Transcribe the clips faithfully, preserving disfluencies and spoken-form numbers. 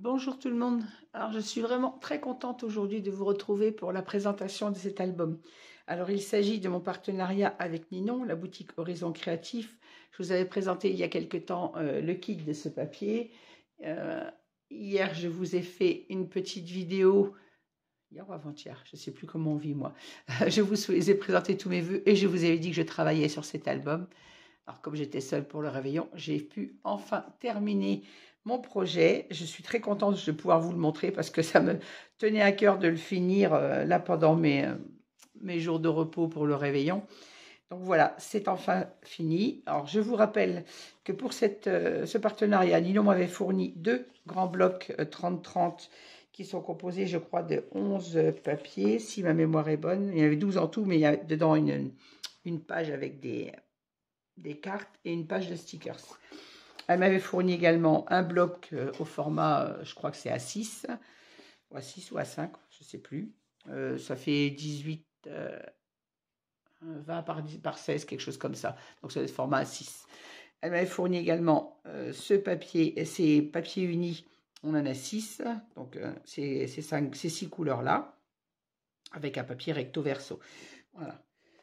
Bonjour tout le monde. Alors je suis vraiment très contente aujourd'hui de vous retrouver pour la présentation de cet album. Alors il s'agit de mon partenariat avec Ninon, la boutique Horizon Créatif. Je vous avais présenté il y a quelque temps euh, le kit de ce papier. Euh, hier je vous ai fait une petite vidéo, hier ou avant-hier, je ne sais plus comment on vit moi. Je vous ai présenté tous mes vœux et je vous avais dit que je travaillais sur cet album. Alors comme j'étais seule pour le réveillon, j'ai pu enfin terminer mon projet. Je suis très contente de pouvoir vous le montrer parce que ça me tenait à cœur de le finir euh, là pendant mes, euh, mes jours de repos pour le réveillon. Donc voilà, c'est enfin fini. Alors je vous rappelle que pour cette, euh, ce partenariat, Ninon m'avait fourni deux grands blocs euh, trente trente qui sont composés, je crois, de onze papiers, si ma mémoire est bonne. Il y avait douze en tout, mais il y a dedans une, une page avec des... des cartes et une page de stickers. Elle m'avait fourni également un bloc euh, au format, euh, je crois que c'est A six, ou A six ou A cinq, je ne sais plus. Euh, ça fait dix-huit, euh, vingt par, par seize, quelque chose comme ça. Donc c'est le format A six. Elle m'avait fourni également euh, ce papier, ces papiers unis, on en a six, donc euh, c'est ces six couleurs-là, avec un papier recto verso. Voilà.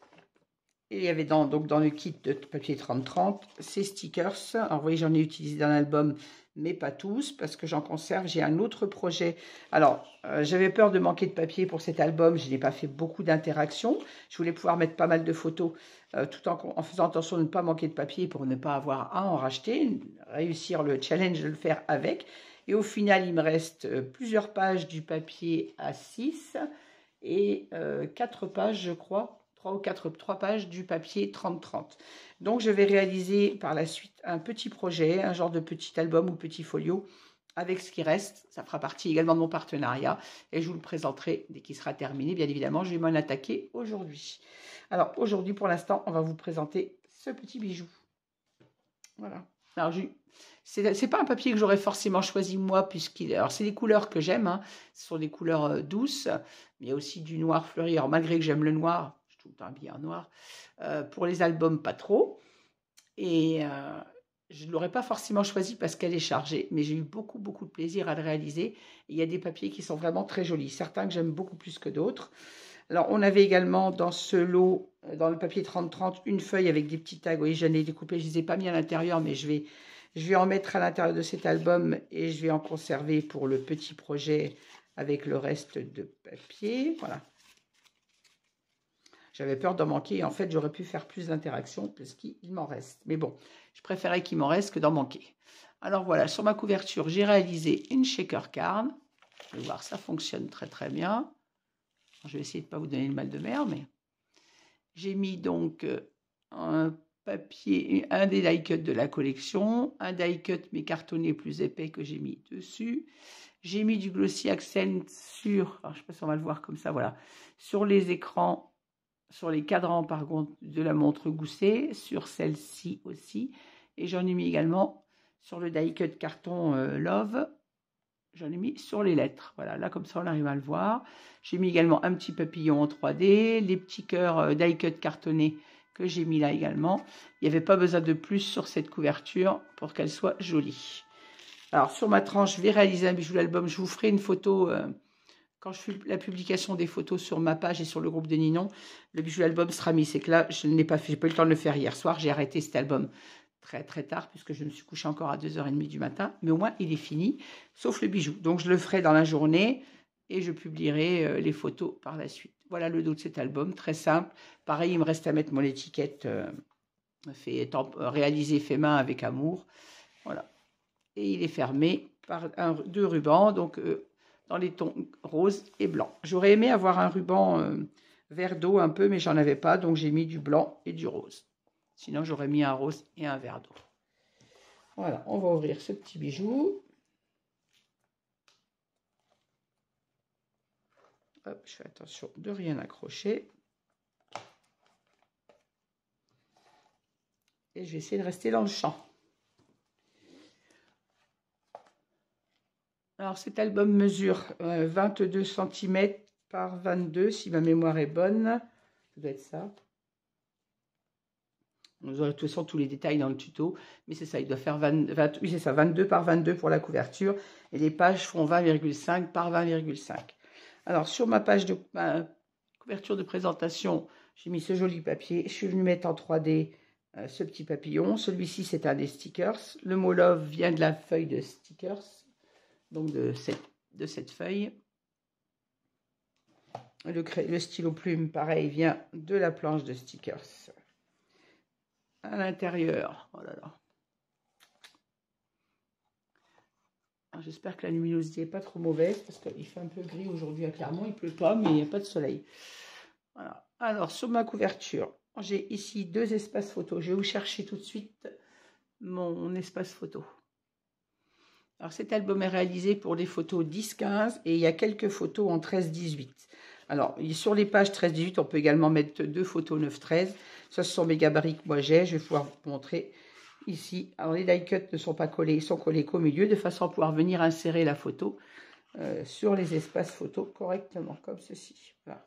Et il y avait dans, donc dans le kit de papier trente trente ces stickers. Alors vous voyez, j'en ai utilisé dans l'album, mais pas tous, parce que j'en conserve. J'ai un autre projet. Alors, euh, j'avais peur de manquer de papier pour cet album. Je n'ai pas fait beaucoup d'interactions. Je voulais pouvoir mettre pas mal de photos, euh, tout en, en faisant attention de ne pas manquer de papier pour ne pas avoir à en racheter, réussir le challenge de le faire avec. Et au final, il me reste euh, plusieurs pages du papier A six et euh, quatre pages, je crois, trois ou quatre, trois pages du papier trente trente. Donc, je vais réaliser par la suite un petit projet, un genre de petit album ou petit folio avec ce qui reste. Ça fera partie également de mon partenariat et je vous le présenterai dès qu'il sera terminé. Bien évidemment, je vais m'en attaquer aujourd'hui. Alors, aujourd'hui, pour l'instant, on va vous présenter ce petit bijou. Voilà. Alors, c'est pas un papier que j'aurais forcément choisi moi, puisqu'il. Alors, c'est des couleurs que j'aime, hein. Ce sont des couleurs euh, douces, mais il y a aussi du noir fleuri. Alors, malgré que j'aime le noir, je suis tout le temps habillée en noir. Euh, pour les albums, pas trop. Et euh, je ne l'aurais pas forcément choisi parce qu'elle est chargée, mais j'ai eu beaucoup, beaucoup de plaisir à le réaliser. Et il y a des papiers qui sont vraiment très jolis, certains que j'aime beaucoup plus que d'autres. Alors, on avait également dans ce lot, dans le papier trente trente, une feuille avec des petits tags. Oui, j'en ai découpé, je ne les ai pas mis à l'intérieur, mais je vais, je vais en mettre à l'intérieur de cet album et je vais en conserver pour le petit projet avec le reste de papier. Voilà. J'avais peur d'en manquer. En fait, j'aurais pu faire plus d'interactions parce qu'il m'en reste. Mais bon, je préférais qu'il m'en reste que d'en manquer. Alors voilà, sur ma couverture, j'ai réalisé une shaker card. Vous allez voir, ça fonctionne très très bien. Je vais essayer de ne pas vous donner le mal de mer, mais j'ai mis donc un papier, un des die cuts de la collection, un die cut mais cartonné plus épais que j'ai mis dessus. J'ai mis du glossy accent sur, alors je ne sais pas si on va le voir comme ça, voilà, sur les écrans, sur les cadrans par contre de la montre Gousset, sur celle-ci aussi, et j'en ai mis également sur le die cut carton euh, Love. J'en ai mis sur les lettres. Voilà, là, comme ça, on arrive à le voir. J'ai mis également un petit papillon en trois D, les petits cœurs die cut cartonnés que j'ai mis là également. Il n'y avait pas besoin de plus sur cette couverture pour qu'elle soit jolie. Alors, sur ma tranche, je vais réaliser un bijou d'album. Je vous ferai une photo euh, quand je fais la publication des photos sur ma page et sur le groupe de Ninon. Le bijou d'album sera mis. C'est que là, je n'ai pas fait, j'ai pas eu le temps de le faire hier soir. J'ai arrêté cet album très très tard puisque je me suis couchée encore à deux heures trente du matin, mais au moins il est fini, sauf le bijou. Donc je le ferai dans la journée et je publierai euh, les photos par la suite. Voilà le dos de cet album, très simple. Pareil, il me reste à mettre mon étiquette euh, fait, euh, réalisé fait main avec amour. Voilà. Et il est fermé par un, deux rubans, donc euh, dans les tons rose et blanc. J'aurais aimé avoir un ruban euh, vert d'eau un peu, mais j'en avais pas, donc j'ai mis du blanc et du rose. Sinon, j'aurais mis un rose et un verre d'eau. Voilà, on va ouvrir ce petit bijou. Hop, je fais attention de rien accrocher. Et je vais essayer de rester dans le champ. Alors, cet album mesure euh, vingt-deux centimètres par vingt-deux, si ma mémoire est bonne. Ça doit être ça. Vous aurez de toute façon tous les détails dans le tuto, mais c'est ça, il doit faire vingt, vingt, oui, c'est ça, vingt-deux par vingt-deux pour la couverture, et les pages font vingt virgule cinq par vingt virgule cinq. Alors, sur ma page de ma couverture de présentation, j'ai mis ce joli papier. Je suis venue mettre en trois D euh, ce petit papillon. Celui-ci, c'est un des stickers. Le mot love vient de la feuille de stickers, donc de cette, de cette feuille. Le, le stylo plume, pareil, vient de la planche de stickers. À l'intérieur, oh là là. J'espère que la luminosité n'est pas trop mauvaise parce qu'il fait un peu gris aujourd'hui à Clermont. Il ne pleut pas, mais il n'y a pas de soleil. Voilà. Alors, sur ma couverture, j'ai ici deux espaces photos. Je vais vous chercher tout de suite mon espace photo. Alors, cet album est réalisé pour les photos dix quinze et il y a quelques photos en treize dix-huit. Alors, sur les pages treize dix-huit, on peut également mettre deux photos neuf treize. Ça, ce sont mes gabarits que moi j'ai. Je vais pouvoir vous montrer ici. Alors, les die cuts ne sont pas collés, ils sont collés qu'au milieu, de façon à pouvoir venir insérer la photo euh, sur les espaces photos correctement, comme ceci. Voilà.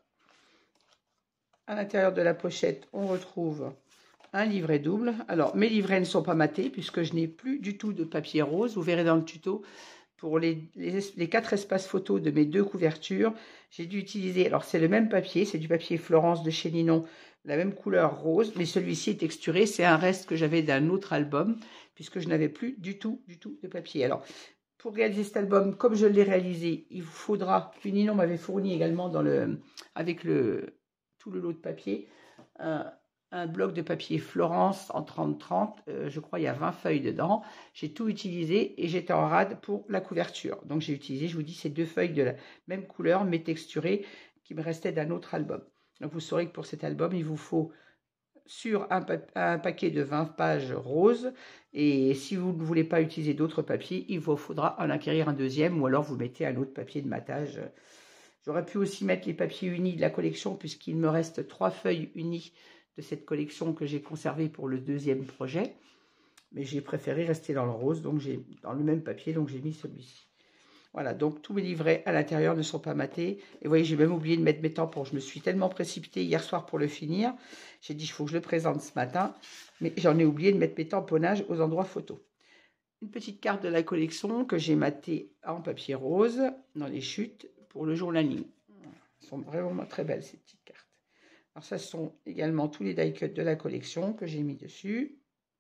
À l'intérieur de la pochette, on retrouve un livret double. Alors, mes livrets ne sont pas matés puisque je n'ai plus du tout de papier rose. Vous verrez dans le tuto, pour les, les, les quatre espaces photos de mes deux couvertures, j'ai dû utiliser, alors c'est le même papier, c'est du papier Florence de chez Ninon, la même couleur rose, mais celui-ci est texturé. C'est un reste que j'avais d'un autre album puisque je n'avais plus du tout, du tout de papier. Alors, pour réaliser cet album, comme je l'ai réalisé, il vous faudra, puis Ninon m'avait fourni également dans le, avec le, tout le lot de papier, un, un bloc de papier Florence en trente trente, euh, je crois il y a vingt feuilles dedans. J'ai tout utilisé et j'étais en rade pour la couverture. Donc j'ai utilisé, je vous dis, ces deux feuilles de la même couleur, mais texturées, qui me restaient d'un autre album. Donc vous saurez que pour cet album, il vous faut sur un, pa un paquet de vingt pages roses, et si vous ne voulez pas utiliser d'autres papiers, il vous faudra en acquérir un deuxième, ou alors vous mettez un autre papier de matage. J'aurais pu aussi mettre les papiers unis de la collection, puisqu'il me reste trois feuilles unies de cette collection que j'ai conservée pour le deuxième projet, mais j'ai préféré rester dans le rose, donc j'ai dans le même papier, donc j'ai mis celui-ci. Voilà, donc tous mes livrets à l'intérieur ne sont pas matés. Et vous voyez, j'ai même oublié de mettre mes tampons. Je me suis tellement précipitée hier soir pour le finir. J'ai dit, il faut que je le présente ce matin. Mais j'en ai oublié de mettre mes tamponnages aux endroits photos. Une petite carte de la collection que j'ai matée en papier rose dans les chutes pour le journaling. Elles sont vraiment très belles, ces petites cartes. Alors, ça sont également tous les die cuts de la collection que j'ai mis dessus.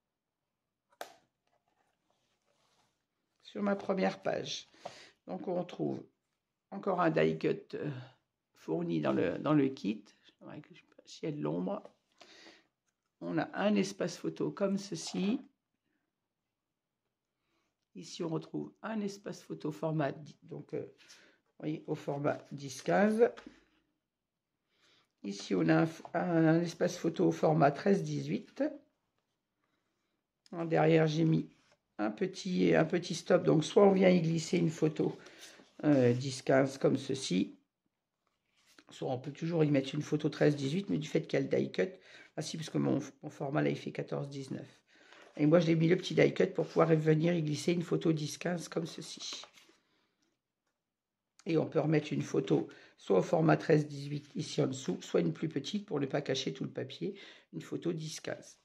Sur ma première page. Donc, on retrouve encore un die cut euh, fourni dans le, dans le kit. S'il y a de l'ombre. On a un espace photo comme ceci. Ici, on retrouve un espace photo format, donc, euh, vous voyez, au format dix quinze. Ici, on a un, un, un espace photo au format treize dix-huit. Derrière, j'ai mis un petit, un petit stop. Donc, soit on vient y glisser une photo euh, dix quinze comme ceci. Soit on peut toujours y mettre une photo treize dix-huit, mais du fait qu'il y a le die cut, ah si, parce que mon, mon format là, il fait quatorze dix-neuf. Et moi, je l'ai mis le petit die cut pour pouvoir venir y glisser une photo dix quinze comme ceci. Et on peut remettre une photo soit au format treize dix-huit ici en dessous, soit une plus petite pour ne pas cacher tout le papier, une photo dix quinze.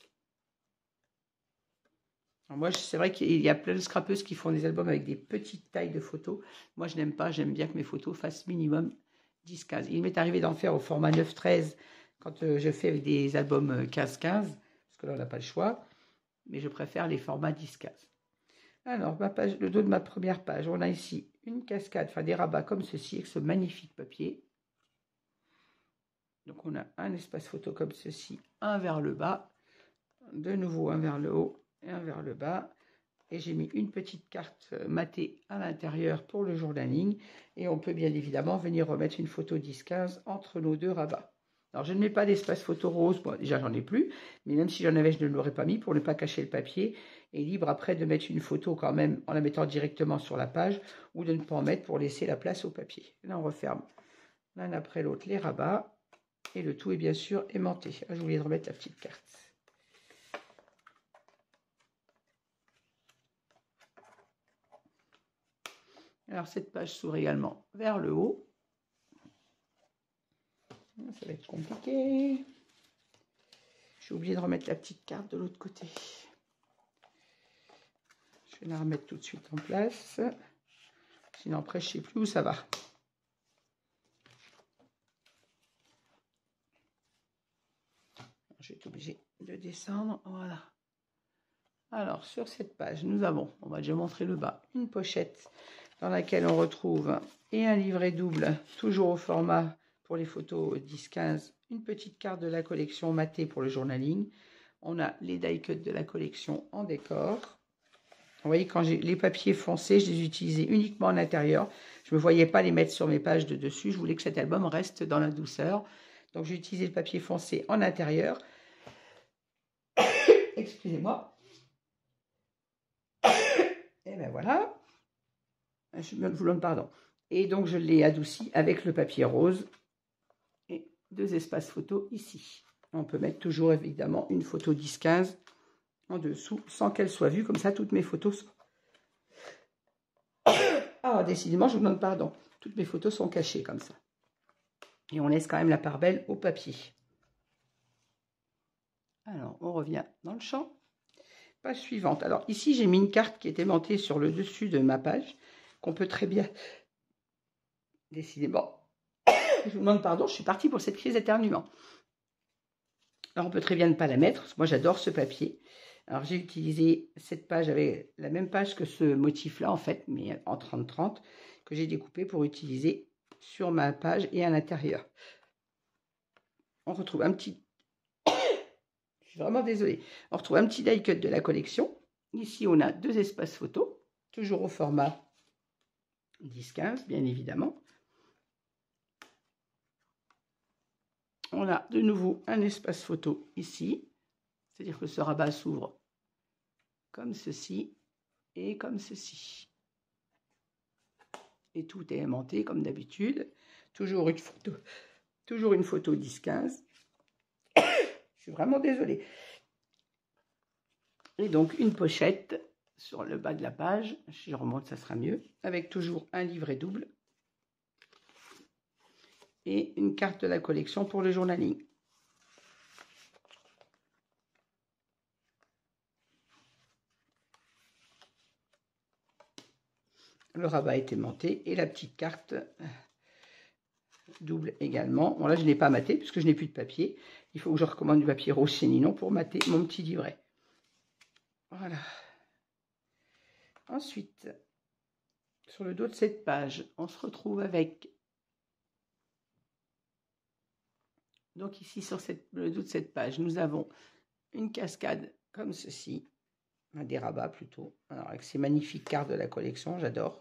Moi, c'est vrai qu'il y a plein de scrappeuses qui font des albums avec des petites tailles de photos. Moi, je n'aime pas, j'aime bien que mes photos fassent minimum dix quinze. Il m'est arrivé d'en faire au format neuf treize quand euh, je fais avec des albums quinze quinze, parce que là, on n'a pas le choix. Mais je préfère les formats dix quinze. Alors, ma page, le dos de ma première page, on a ici une cascade, enfin des rabats comme ceci, avec ce magnifique papier. Donc, on a un espace photo comme ceci, un vers le bas, de nouveau un vers le haut et un vers le bas. Et j'ai mis une petite carte matée à l'intérieur pour le journaling. Et on peut bien évidemment venir remettre une photo dix quinze entre nos deux rabats. Alors, je ne mets pas d'espace photo rose. Bon, déjà, j'en ai plus. Mais même si j'en avais, je ne l'aurais pas mis pour ne pas cacher le papier. Et libre après de mettre une photo quand même en la mettant directement sur la page ou de ne pas en mettre pour laisser la place au papier. Là, on referme l'un après l'autre les rabats. Et le tout est bien sûr aimanté. Ah, j'ai oublié de remettre la petite carte. Alors, cette page s'ouvre également vers le haut. Ça va être compliqué. J'ai oublié de remettre la petite carte de l'autre côté. Je vais la remettre tout de suite en place. Sinon après, je ne sais plus où ça va. Je vais être obligée de descendre. Voilà. Alors, sur cette page, nous avons, on va déjà montrer le bas, une pochette dans laquelle on retrouve et un livret double, toujours au format pour les photos dix quinze, une petite carte de la collection matée pour le journaling. On a les die cuts de la collection en décor. Vous voyez, quand j'ai les papiers foncés, je les utilisais uniquement en intérieur. Je ne me voyais pas les mettre sur mes pages de dessus. Je voulais que cet album reste dans la douceur. Donc, j'ai utilisé le papier foncé en intérieur. Excusez-moi. Et bien voilà. Je me vous donne pardon. Et donc, je l'ai adouci avec le papier rose. Et deux espaces photos ici. On peut mettre toujours, évidemment, une photo dix quinze en dessous, sans qu'elle soit vue. Comme ça, toutes mes photos sont... Ah, décidément, je vous demande pardon. Toutes mes photos sont cachées comme ça. Et on laisse quand même la part belle au papier. Alors, on revient dans le champ. Page suivante. Alors, ici, j'ai mis une carte qui est aimantée sur le dessus de ma page, qu'on peut très bien... Décidément, je vous demande pardon, je suis partie pour cette crise d'éternuement. Alors, on peut très bien ne pas la mettre, parce que moi, j'adore ce papier. Alors, j'ai utilisé cette page avec la même page que ce motif-là, en fait, mais en trente trente, que j'ai découpé pour utiliser sur ma page et à l'intérieur. On retrouve un petit... Je suis vraiment désolée. On retrouve un petit die cut de la collection. Ici, on a deux espaces photos, toujours au format dix quinze, bien évidemment. On a de nouveau un espace photo ici. C'est-à-dire que ce rabat s'ouvre comme ceci et comme ceci. Et tout est aimanté comme d'habitude. Toujours une photo, toujours une photo dix quinze. Je suis vraiment désolée. Et donc une pochette sur le bas de la page. Si je remonte, ça sera mieux. Avec toujours un livret double. Et une carte de la collection pour le journaling. Le rabat est aimanté et la petite carte double également. Bon, là, je n'ai pas maté puisque je n'ai plus de papier. Il faut que je recommande du papier rose chez Ninon pour mater mon petit livret. Voilà. Ensuite, sur le dos de cette page, on se retrouve avec... Donc ici, sur cette, le dos de cette page, nous avons une cascade comme ceci. Des rabats plutôt. Alors, avec ces magnifiques cartes de la collection, j'adore.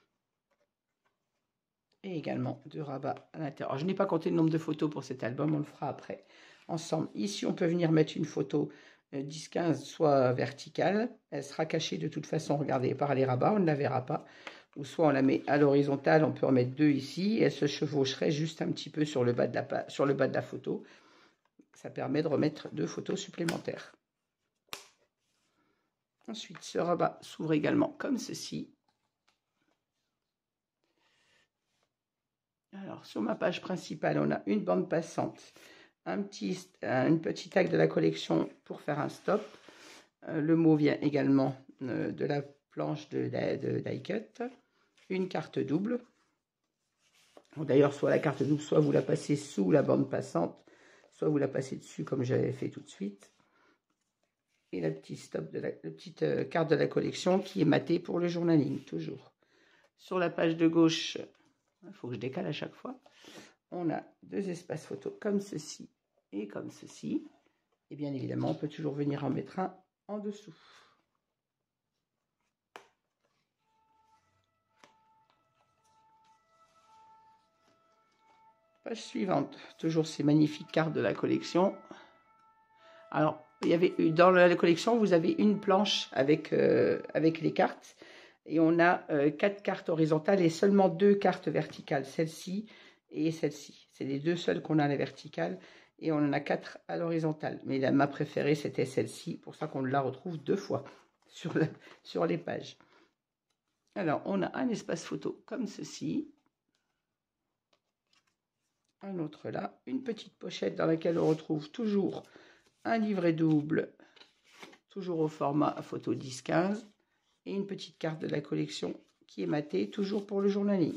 Et également deux rabats à l'intérieur. Je n'ai pas compté le nombre de photos pour cet album, on le fera après ensemble. Ici, on peut venir mettre une photo dix quinze, soit verticale. Elle sera cachée de toute façon, regardez, par les rabats, on ne la verra pas. Ou soit on la met à l'horizontale, on peut en mettre deux ici. Et elle se chevaucherait juste un petit peu sur le bas de la, sur le bas de la photo. Ça permet de remettre deux photos supplémentaires. Ensuite, ce rabat s'ouvre également comme ceci. Alors, sur ma page principale, on a une bande passante, un petit, une petite tag de la collection pour faire un stop. Euh, le mot vient également euh, de la planche de, de, de die cut. Une carte double. D'ailleurs, soit la carte double, soit vous la passez sous la bande passante, soit vous la passez dessus comme j'avais fait tout de suite. Et la petite, stop de la, la petite euh, carte de la collection qui est matée pour le journaling, toujours. Sur la page de gauche, il faut que je décale à chaque fois, on a deux espaces photos comme ceci et comme ceci. Et bien évidemment, on peut toujours venir en mettre un en dessous. Page suivante, toujours ces magnifiques cartes de la collection. Alors, il y avait, dans la collection, vous avez une planche avec, euh, avec les cartes. Et on a euh, quatre cartes horizontales et seulement deux cartes verticales. Celle-ci et celle-ci. C'est les deux seules qu'on a à la verticale. Et on en a quatre à l'horizontale. Mais la, ma préférée, c'était celle-ci. Pour ça qu'on la retrouve deux fois sur, la, sur les pages. Alors, on a un espace photo comme ceci. Un autre là. Une petite pochette dans laquelle on retrouve toujours un livret double, toujours au format photo dix quinze, et une petite carte de la collection qui est matée, toujours pour le journaling.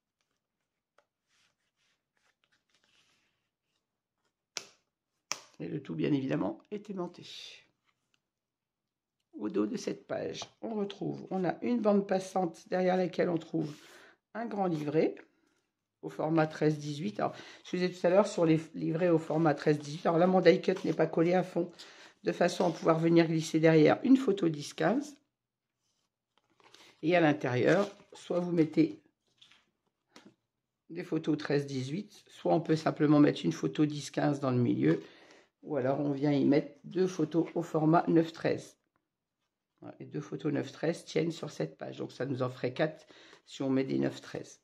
Et le tout, bien évidemment, est aimanté. Au dos de cette page, on retrouve, on a une bande passante derrière laquelle on trouve un grand livret au format treize dix-huit. Alors, je vous ai dit tout à l'heure sur les livrets au format treize dix-huit. Alors là, mon die cut n'est pas collé à fond, de façon à pouvoir venir glisser derrière une photo dix quinze. Et à l'intérieur, soit vous mettez des photos treize dix-huit, soit on peut simplement mettre une photo dix quinze dans le milieu, ou alors on vient y mettre deux photos au format neuf treize. Les deux photos neuf treize tiennent sur cette page, donc ça nous en ferait quatre si on met des neuf treize.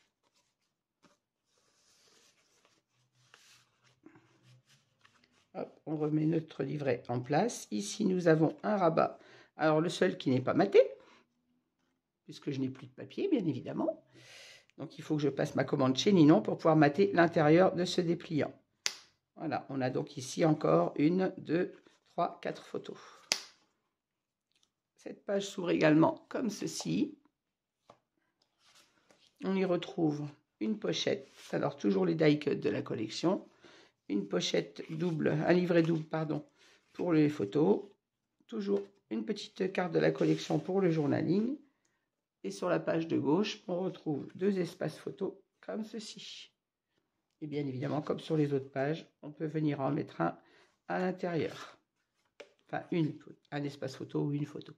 Hop, on remet notre livret en place. Ici, nous avons un rabat. Alors, le seul qui n'est pas maté, puisque je n'ai plus de papier, bien évidemment. Donc, il faut que je passe ma commande chez Ninon pour pouvoir mater l'intérieur de ce dépliant. Voilà, on a donc ici encore une, deux, trois, quatre photos. Cette page s'ouvre également comme ceci. On y retrouve une pochette, alors toujours les die cut de la collection, une pochette double, un livret double, pardon, pour les photos, toujours une petite carte de la collection pour le journaling, et sur la page de gauche, on retrouve deux espaces photos comme ceci. Et bien évidemment, comme sur les autres pages, on peut venir en mettre un à l'intérieur. Enfin, une, un espace photo ou une photo.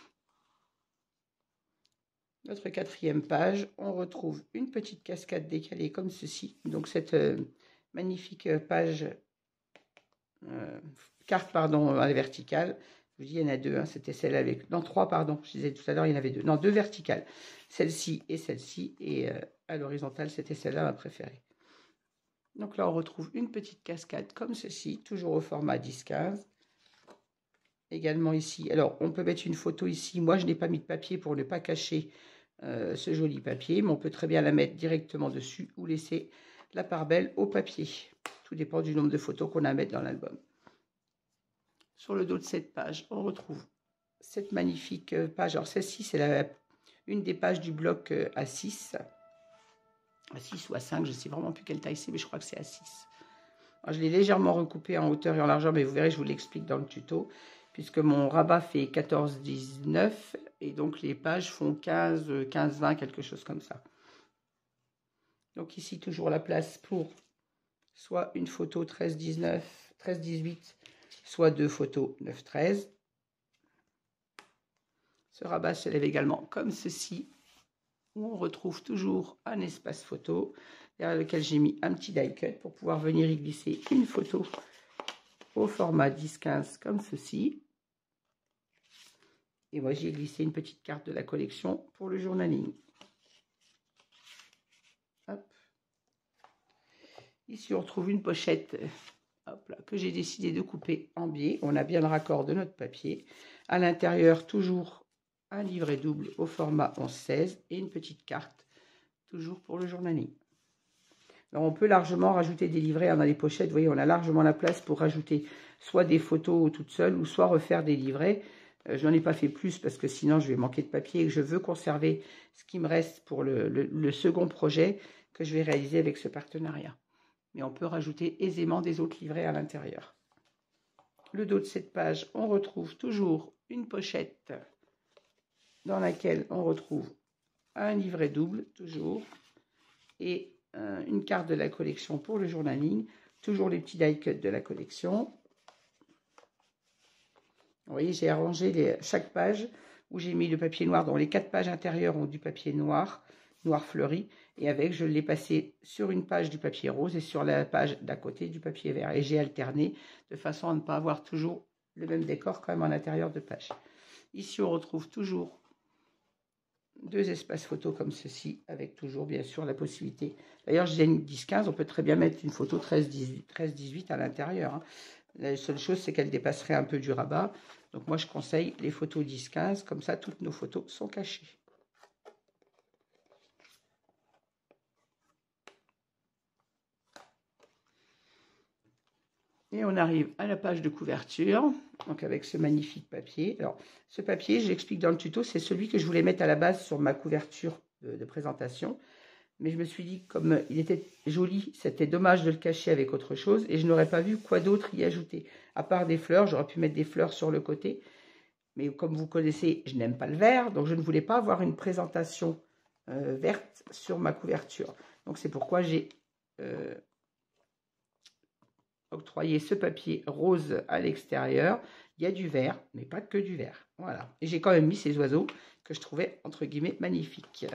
Notre quatrième page, on retrouve une petite cascade décalée comme ceci. Donc cette euh, magnifique page, euh, carte pardon, à la verticale. Je vous dis, il y en a deux, hein, c'était celle avec... Non, trois, pardon, je disais tout à l'heure, il y en avait deux. Non, deux verticales. Celle-ci et celle-ci. Et euh, à l'horizontale, c'était celle-là ma préférée. Donc là, on retrouve une petite cascade comme ceci, toujours au format dix quinze. Également ici, alors on peut mettre une photo ici. Moi, je n'ai pas mis de papier pour ne pas cacher euh, ce joli papier, mais on peut très bien la mettre directement dessus ou laisser la part belle au papier. Tout dépend du nombre de photos qu'on a à mettre dans l'album. Sur le dos de cette page, on retrouve cette magnifique page. Alors celle-ci, c'est une des pages du bloc A six. À six ou à cinq, je ne sais vraiment plus quelle taille c'est, mais je crois que c'est à six. Alors, je l'ai légèrement recoupé en hauteur et en largeur, mais vous verrez, je vous l'explique dans le tuto, puisque mon rabat fait quatorze dix-neuf, et donc les pages font quinze, quinze, vingt, quelque chose comme ça. Donc ici, toujours la place pour soit une photo treize dix-neuf, treize dix-huit, soit deux photos neuf treize. Ce rabat se lève également comme ceci, où on retrouve toujours un espace photo, derrière lequel j'ai mis un petit die cut pour pouvoir venir y glisser une photo au format dix quinze comme ceci. Et moi, j'ai glissé une petite carte de la collection pour le journaling. Hop. Ici, on retrouve une pochette hop là, que j'ai décidé de couper en biais. On a bien le raccord de notre papier. À l'intérieur, toujours un livret double au format onze seize et une petite carte, toujours pour le journaling. Alors, on peut largement rajouter des livrets dans les pochettes. Vous voyez, on a largement la place pour rajouter soit des photos toutes seules ou soit refaire des livrets. Euh, je n'en ai pas fait plus parce que sinon je vais manquer de papier et que je veux conserver ce qui me reste pour le, le, le second projet que je vais réaliser avec ce partenariat. Mais on peut rajouter aisément des autres livrets à l'intérieur. Le dos de cette page, on retrouve toujours une pochette dans laquelle on retrouve un livret double, toujours, et euh, une carte de la collection pour le journaling, toujours les petits die cut de la collection. Vous voyez, j'ai arrangé les, chaque page où j'ai mis le papier noir. Donc les quatre pages intérieures ont du papier noir, noir fleuri, et avec, je l'ai passé sur une page du papier rose et sur la page d'à côté du papier vert. Et j'ai alterné de façon à ne pas avoir toujours le même décor quand même en intérieur de page. Ici, on retrouve toujours deux espaces photos comme ceci, avec toujours bien sûr la possibilité. D'ailleurs, j'ai une dix quinze, on peut très bien mettre une photo treize dix-huit à l'intérieur. Hein. La seule chose, c'est qu'elle dépasserait un peu du rabat. Donc moi, je conseille les photos dix quinze, comme ça, toutes nos photos sont cachées. Et on arrive à la page de couverture, donc avec ce magnifique papier. Alors, ce papier, j'explique dans le tuto, c'est celui que je voulais mettre à la base sur ma couverture de, de présentation. Mais je me suis dit, comme il était joli, c'était dommage de le cacher avec autre chose. Et je n'aurais pas vu quoi d'autre y ajouter. À part des fleurs, j'aurais pu mettre des fleurs sur le côté. Mais comme vous connaissez, je n'aime pas le vert. Donc, je ne voulais pas avoir une présentation euh, verte sur ma couverture. Donc, c'est pourquoi j'ai... Euh, octroyer ce papier rose à l'extérieur. Il y a du vert, mais pas que du vert. Voilà. Et j'ai quand même mis ces oiseaux que je trouvais, entre guillemets, magnifiques.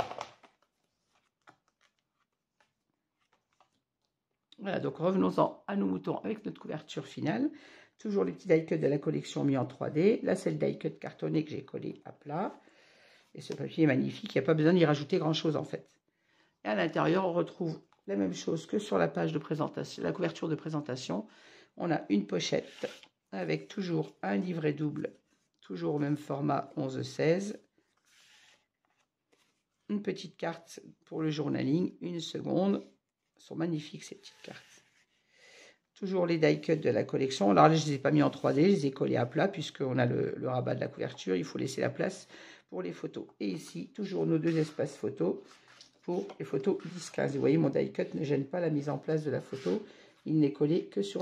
Voilà, donc revenons-en à nos moutons avec notre couverture finale. Toujours les petits die-cuts de la collection mis en trois D. Là, c'est le die-cut cartonné que j'ai collé à plat. Et ce papier est magnifique. Il n'y a pas besoin d'y rajouter grand-chose, en fait. Et à l'intérieur, on retrouve la même chose que sur la page de présentation, la couverture de présentation. On a une pochette avec toujours un livret double, toujours au même format onze seize. Une petite carte pour le journaling, une seconde. Elles sont magnifiques ces petites cartes. Toujours les die cuts de la collection. Alors là, je ne les ai pas mis en trois D, je les ai collés à plat puisqu'on a le, le rabat de la couverture. Il faut laisser la place pour les photos. Et ici, toujours nos deux espaces photos. Pour les photos dix quinze. Vous voyez, mon die cut ne gêne pas la mise en place de la photo. Il n'est collé que sur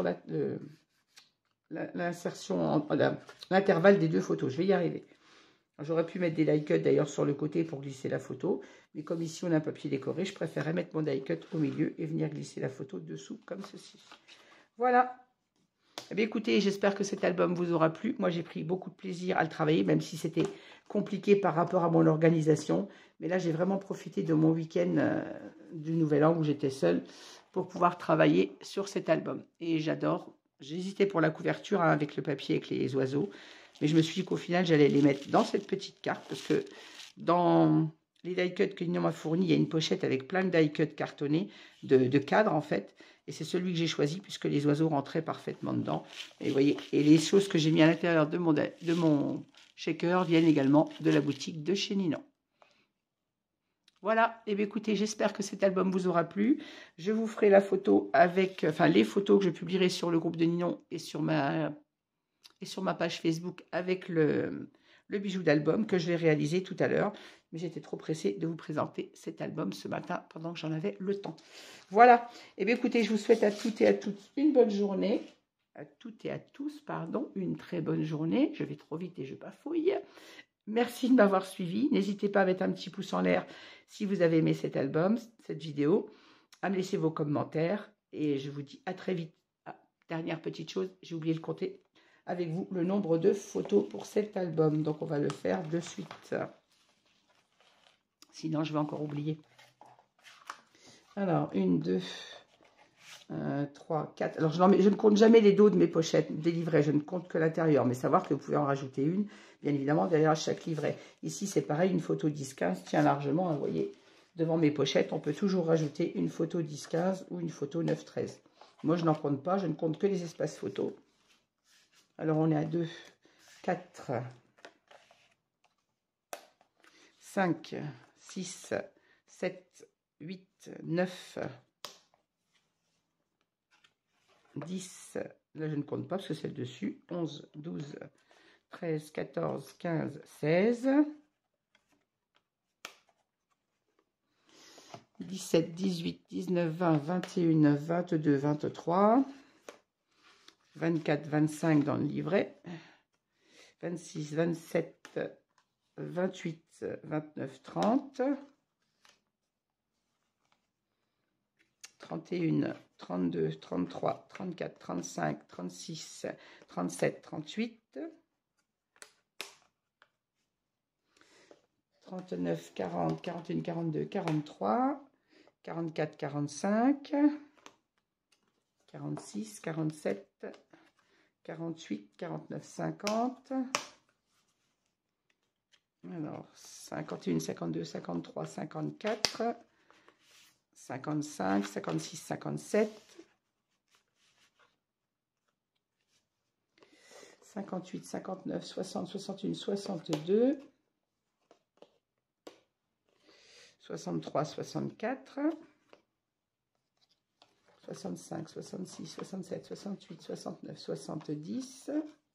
l'insertion, l'intervalle des deux photos. Je vais y arriver. J'aurais pu mettre des die cuts d'ailleurs sur le côté pour glisser la photo. Mais comme ici on a un papier décoré, je préférais mettre mon die cut au milieu et venir glisser la photo dessous comme ceci. Voilà. Eh bien, écoutez, j'espère que cet album vous aura plu. Moi, j'ai pris beaucoup de plaisir à le travailler, même si c'était compliqué par rapport à mon organisation. Mais là, j'ai vraiment profité de mon week-end euh, du Nouvel An où j'étais seule pour pouvoir travailler sur cet album. Et j'adore. J'hésitais pour la couverture hein, avec le papier, avec les oiseaux. Mais je me suis dit qu'au final, j'allais les mettre dans cette petite carte parce que dans les die cuts que Ninon m'a fourni, il y a une pochette avec plein de die cuts cartonnés, de, de cadres en fait. Et c'est celui que j'ai choisi puisque les oiseaux rentraient parfaitement dedans. Et vous voyez, et les choses que j'ai mis à l'intérieur de mon, de mon shaker viennent également de la boutique de chez Ninon. Voilà, et eh bien écoutez, j'espère que cet album vous aura plu. Je vous ferai la photo avec, enfin les photos que je publierai sur le groupe de Ninon et sur ma, et sur ma page Facebook avec le, le bijou d'album que je vais réaliser tout à l'heure. Mais j'étais trop pressée de vous présenter cet album ce matin pendant que j'en avais le temps. Voilà. Eh bien, écoutez, je vous souhaite à toutes et à toutes une bonne journée. À toutes et à tous, pardon, une très bonne journée. Je vais trop vite et je bafouille. Merci de m'avoir suivi. N'hésitez pas à mettre un petit pouce en l'air si vous avez aimé cet album, cette vidéo, à me laisser vos commentaires. Et je vous dis à très vite. Ah, dernière petite chose, j'ai oublié de compter avec vous le nombre de photos pour cet album. Donc, on va le faire de suite. Sinon, je vais encore oublier. Alors, une, deux, euh, trois, quatre. Alors, je, mets, je ne compte jamais les dos de mes pochettes, des livrets. Je ne compte que l'intérieur. Mais savoir que vous pouvez en rajouter une, bien évidemment, derrière chaque livret. Ici, c'est pareil, une photo dix quinze tient largement. Vous voyez, devant mes pochettes, on peut toujours rajouter une photo dix quinze ou une photo neuf treize. Moi, je n'en compte pas. Je ne compte que les espaces photos. Alors, on est à deux, quatre, cinq, six, sept, huit, neuf, dix, là je ne compte pas parce que c'est le dessus, onze, douze, treize, quatorze, quinze, seize, dix-sept, dix-huit, dix-neuf, vingt, vingt et un, vingt-deux, vingt-trois, vingt-quatre, vingt-cinq dans le livret, vingt-six, vingt-sept, vingt-huit, vingt-neuf, trente, trente et un, trente-deux, trente-trois, trente-quatre, trente-cinq, trente-six, trente-sept, trente-huit, trente-neuf, quarante, quarante et un, quarante-deux, quarante-trois, quarante-quatre, quarante-cinq, quarante-six, quarante-sept, quarante-huit, quarante-neuf, cinquante. Alors, cinquante et un, cinquante-deux, cinquante-trois, cinquante-quatre, cinquante-cinq, cinquante-six, cinquante-sept, cinquante-huit, cinquante-neuf, soixante, soixante et un, soixante-deux, soixante-trois, soixante-quatre, soixante-cinq, soixante-six, soixante-sept, soixante-huit, soixante-neuf, soixante-dix.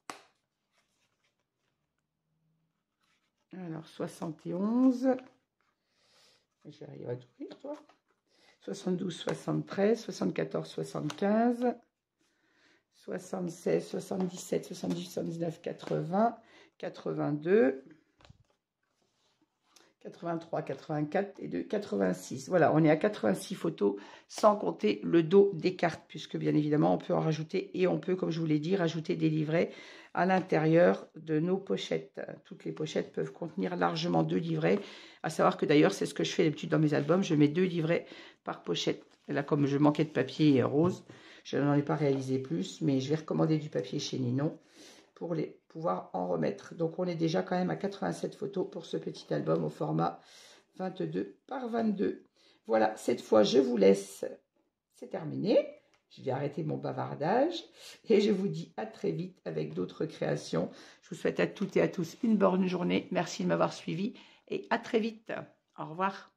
Alors, soixante et onze. J'arrive à t'ouvrir, toi. soixante-douze, soixante-treize, soixante-quatorze, soixante-quinze. soixante-seize, soixante-dix-sept, soixante-dix-huit, soixante-dix-neuf, quatre-vingts, quatre-vingt-deux. quatre-vingt-trois, quatre-vingt-quatre et de quatre-vingt-six. Voilà, on est à quatre-vingt-six photos, sans compter le dos des cartes, puisque bien évidemment, on peut en rajouter et on peut, comme je vous l'ai dit, rajouter des livrets à l'intérieur de nos pochettes. Toutes les pochettes peuvent contenir largement deux livrets, à savoir que d'ailleurs, c'est ce que je fais d'habitude dans mes albums, je mets deux livrets par pochette. Et là, comme je manquais de papier rose, je n'en ai pas réalisé plus, mais je vais recommander du papier chez Ninon pour les pouvoir en remettre. Donc, on est déjà quand même à quatre-vingt-sept photos pour ce petit album au format vingt-deux par vingt-deux. Voilà, cette fois, je vous laisse. C'est terminé. Je vais arrêter mon bavardage et je vous dis à très vite avec d'autres créations. Je vous souhaite à toutes et à tous une bonne journée. Merci de m'avoir suivi et à très vite. Au revoir.